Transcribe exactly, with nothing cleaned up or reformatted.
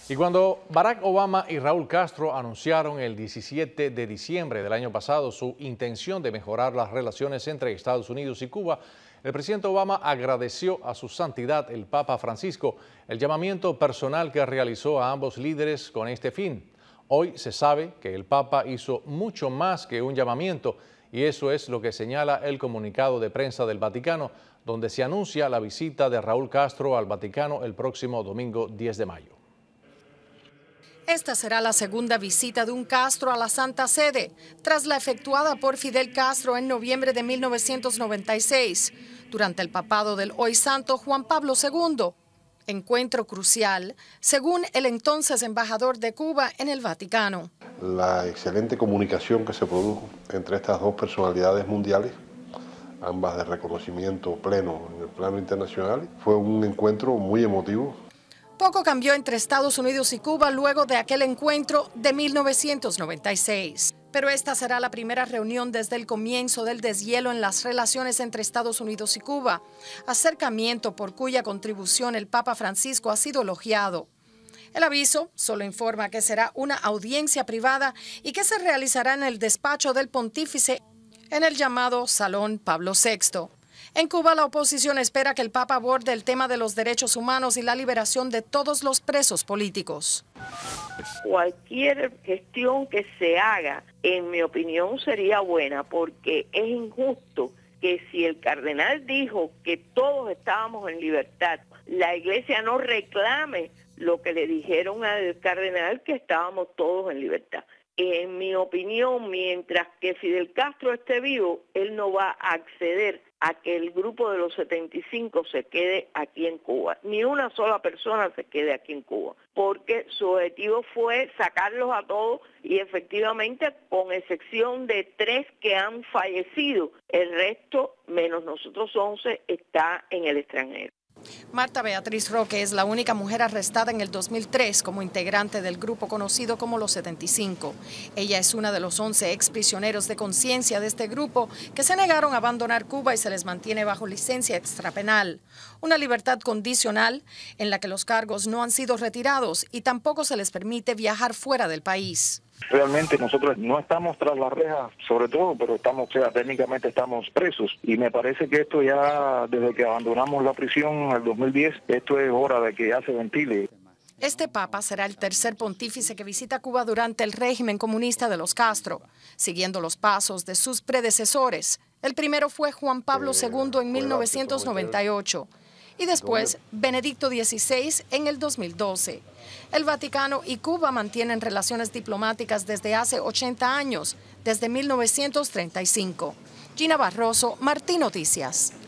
Y cuando Barack Obama y Raúl Castro anunciaron el diecisiete de diciembre del año pasado su intención de mejorar las relaciones entre Estados Unidos y Cuba, el presidente Obama agradeció a su santidad el Papa Francisco el llamamiento personal que realizó a ambos líderes con este fin. Hoy se sabe que el Papa hizo mucho más que un llamamiento, y eso es lo que señala el comunicado de prensa del Vaticano, donde se anuncia la visita de Raúl Castro al Vaticano el próximo domingo diez de mayo. Esta será la segunda visita de un Castro a la Santa Sede, tras la efectuada por Fidel Castro en noviembre de mil novecientos noventa y seis, durante el papado del hoy santo Juan Pablo segundo. Encuentro crucial, según el entonces embajador de Cuba en el Vaticano. La excelente comunicación que se produjo entre estas dos personalidades mundiales, ambas de reconocimiento pleno en el plano internacional, fue un encuentro muy emotivo. Poco cambió entre Estados Unidos y Cuba luego de aquel encuentro de mil novecientos noventa y seis. Pero esta será la primera reunión desde el comienzo del deshielo en las relaciones entre Estados Unidos y Cuba, acercamiento por cuya contribución el Papa Francisco ha sido elogiado. El aviso solo informa que será una audiencia privada y que se realizará en el despacho del pontífice en el llamado Salón Pablo sexto. En Cuba, la oposición espera que el Papa aborde el tema de los derechos humanos y la liberación de todos los presos políticos. Cualquier gestión que se haga, en mi opinión, sería buena, porque es injusto que si el cardenal dijo que todos estábamos en libertad, la iglesia no reclame lo que le dijeron al cardenal, que estábamos todos en libertad. En mi opinión, mientras que Fidel Castro esté vivo, él no va a acceder a que el grupo de los setenta y cinco se quede aquí en Cuba. Ni una sola persona se quede aquí en Cuba, porque su objetivo fue sacarlos a todos y efectivamente, con excepción de tres que han fallecido, el resto, menos nosotros once, está en el extranjero. Marta Beatriz Roque es la única mujer arrestada en el dos mil tres como integrante del grupo conocido como los setenta y cinco. Ella es una de los once exprisioneros de conciencia de este grupo que se negaron a abandonar Cuba y se les mantiene bajo licencia extrapenal. Una libertad condicional en la que los cargos no han sido retirados y tampoco se les permite viajar fuera del país. Realmente nosotros no estamos tras la reja, sobre todo, pero estamos, o sea, técnicamente estamos presos. Y me parece que esto ya, desde que abandonamos la prisión en el dos mil diez, esto es hora de que ya se ventile. Este papa será el tercer pontífice que visita Cuba durante el régimen comunista de los Castro, siguiendo los pasos de sus predecesores. El primero fue Juan Pablo segundo en mil novecientos noventa y ocho. Y después Benedicto dieciséis en el dos mil doce. El Vaticano y Cuba mantienen relaciones diplomáticas desde hace ochenta años, desde mil novecientos treinta y cinco. Gina Barroso, Martín Noticias.